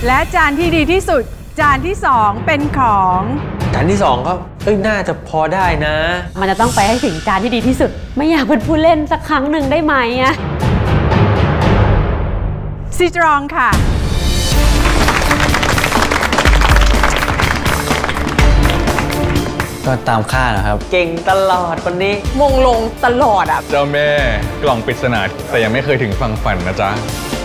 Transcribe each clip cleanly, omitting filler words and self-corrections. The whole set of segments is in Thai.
และจานที่ดีที่สุดจานที่2เป็นของจานที่2ก็น่าจะพอได้นะมันจะต้องไปให้ถึงจานที่ดีที่สุดไม่อยากเป็นผู้เล่นสักครั้งหนึ่งได้ไหมอะซีตรองค่ะก็ตามค่านะครับเก่งตลอดคนนี้มงลงตลอดอ่ะเจ้าแม่กล่องปริศนาแต่ยังไม่เคยถึงฝั่งฝันนะจ๊ะ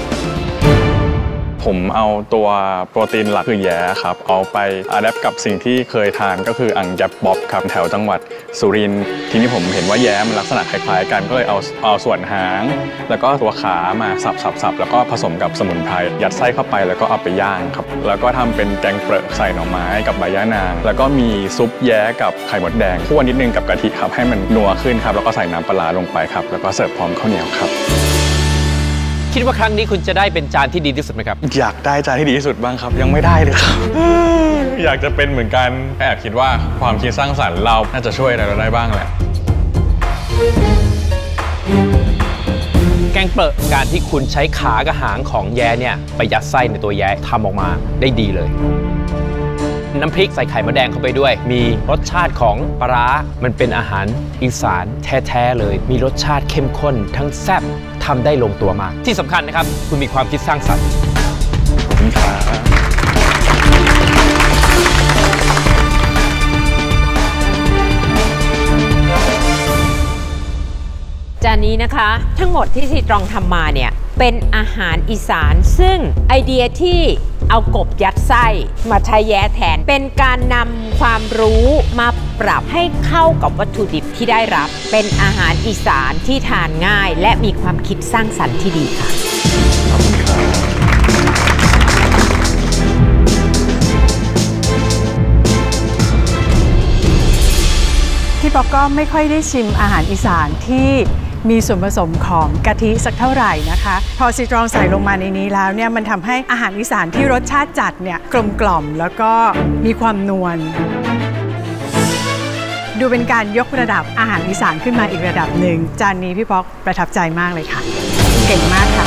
ผมเอาตัวโปรตีนหลักคือแย้ครับเอาไปอะแดปกับสิ่งที่เคยทานก็คืออังยับบ๊อบครับแถวจังหวัดสุรินทร์ทีนี้ผมเห็นว่าแย้มันลักษณะคล้ายๆกันก็เลยเอาส่วนหางแล้วก็ตัวขามาสับแล้วก็ผสมกับสมุนไพรยัดไส้เข้าไปแล้วก็เอาไปย่างครับแล้วก็ทำเป็นแกงเปรอะใส่หน่อไม้กับใบย่านางแล้วก็มีซุปแย้กับไข่มดแดงคั่วนิดนึงกับกะทิครับให้มันนัวขึ้นครับแล้วก็ใส่น้ำปลาลงไปครับแล้วก็เสิร์ฟพร้อมข้าวเหนียวครับคิดว่าครั้งนี้คุณจะได้เป็นจานที่ดีที่สุดไหมครับอยากได้จานที่ดีที่สุดบ้างครับยังไม่ได้เลยครับอยากจะเป็นเหมือนกันแอบคิดว่าความคิดสร้างสรรค์เราน่าจะช่วยอะไรเราได้บ้างแหละแกงเปรอะการที่คุณใช้ขากับหางของแย้เนี่ยไปยัดไส้ในตัวแย้ทำออกมาได้ดีเลยน้ำพริกใส่ไข่มดแดงเข้าไปด้วยมีรสชาติของปลาร้ามันเป็นอาหารอีสานแท้ๆเลยมีรสชาติเข้มข้นทั้งแซ่บทำได้ลงตัวมากที่สำคัญนะครับคุณมีความคิดสร้างสรรค์ขอบคุณครับจานนี้นะคะทั้งหมดที่ซีตรองทำมาเนี่ยเป็นอาหารอีสานซึ่งไอเดียที่เอากบยัดไส้มาใช้แย้แทนเป็นการนำความรู้มาปรับให้เข้ากับวัตถุดิบที่ได้รับเป็นอาหารอีสานที่ทานง่ายและมีความคิดสร้างสรรค์ที่ดีค่ะขอบคุณครับพี่ป๊อกก็ไม่ค่อยได้ชิมอาหารอีสานที่มีส่วนผสมของกะทิสักเท่าไหร่นะคะพอซีตรองใส่ลงมาในนี้แล้วเนี่ยมันทำให้อาหารอีสานที่รสชาติจัดเนี่ยกลมกล่อมแล้วก็มีความนวลดูเป็นการยกระดับอาหารอีสานขึ้นมาอีกระดับหนึ่งจานนี้พี่ป๊อกประทับใจมากเลยค่ะเก่งมากค่ะ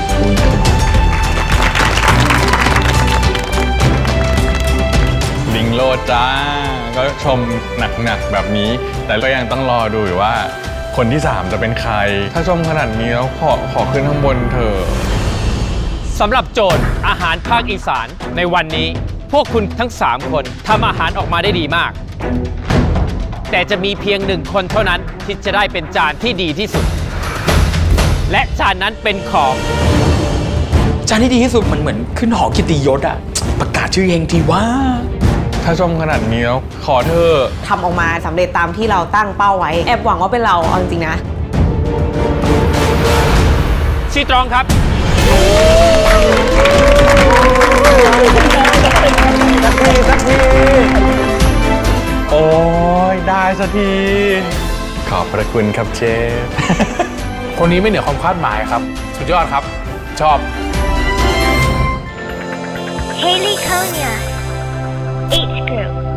ลิงโลดจ้าก็ชมหนักๆแบบนี้แต่ก็ยังต้องรอดูอยู่ว่าคนที่3จะเป็นใครถ้าชมขนาดนี้แล้วขอขึ้นข้างบนเถอะสำหรับโจทย์อาหารภาคอีสานในวันนี้พวกคุณทั้ง3คนทำอาหารออกมาได้ดีมากแต่จะมีเพียง1คนเท่านั้นที่จะได้เป็นจานที่ดีที่สุดและจานนั้นเป็นของจานที่ดีที่สุดมันเหมือนขึ้นหอเกียรติยศอะประกาศชื่อเองทีว่าถ้าชมขนาดนี้แล้วขอเธอทำออกมาสำเร็จตามที่เราตั้งเป้าไว้แอบหวังว่าเป็นเราเอาจริงๆนะซีตรองครับสักทีโอ้ยได้สักทีขอบพระคุณครับเชฟคนนี้ไม่เหนือความคาดหมายครับสุดยอดครับชอบ Haley Konya H Group